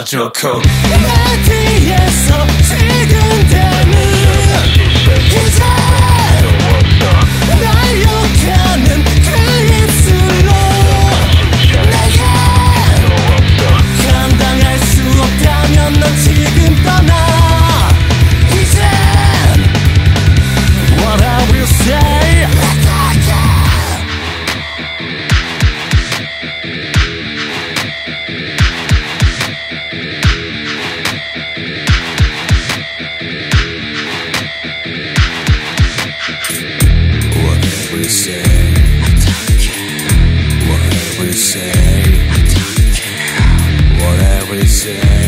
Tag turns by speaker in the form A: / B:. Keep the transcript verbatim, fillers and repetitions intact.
A: 좋고
B: 어디에서 지금대는 이제 날 욕하는 그 입술로 내게 감당할 수 없다면 넌 지금 떠나. 이젠 What I will say Whatever you say, I don't care. Whatever you say, I don't care. Whatever you say.